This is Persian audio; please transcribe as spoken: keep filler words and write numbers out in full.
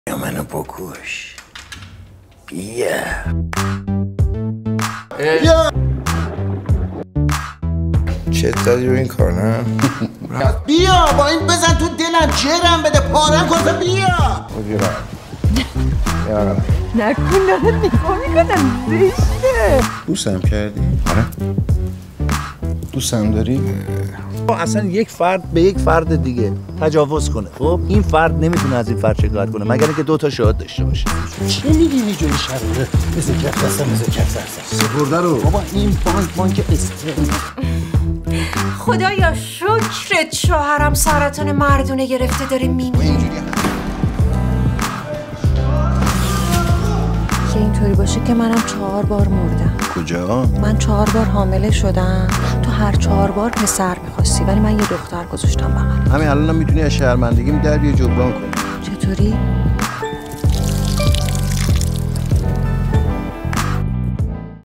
یا منو بکش. بیا بیا چه دادی رو این کار نه؟ بیا با این بزن تو دلم، جرم بده، پارم کن. بیا بیا نکن دارت نگاه میکنم زشته. بوسم کردی؟ آره دوستم داری؟ اصلا یک فرد به یک فرد دیگه تجاوز کنه، خب این فرد نمیتونه از این فرد شکایت کنه مگر اینکه دو تا شاهد داشته باشه. چه میگی اینجوری شرطه؟ مثل کف دستم، مثل کف سرسم سپرده رو بابا این بانک بانک استرن. خدایا شکرت شوهرم سرطان مردونه گرفته داره میمیره. که اینطوری باشه که منم چهار بار مردم. کجا؟ من چهار بار حامله شدم، تو هر چهار بار پسر میخواستی ولی من یه دختر گذاشتم بغل. همین الانم میتونی از شرمندگیم در بیا جبران کنی. چطوری؟